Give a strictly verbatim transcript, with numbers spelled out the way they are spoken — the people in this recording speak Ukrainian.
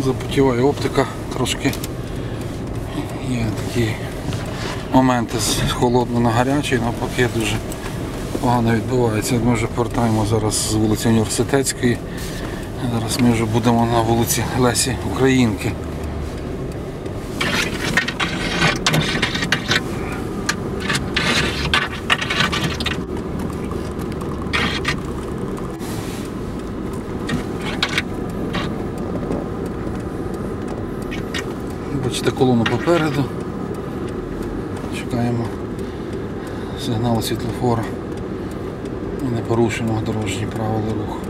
запотіває оптика, трошки є такі моменти з холодно на гарячий, навпаки дуже погано відбувається. Ми вже повертаємо зараз з вулиці Університетської. Зараз ми вже будемо на вулиці Лесі Українки. Бачите, колону попереду. Чекаємо сигналу світлофора і не порушуємо дорожні правила руху.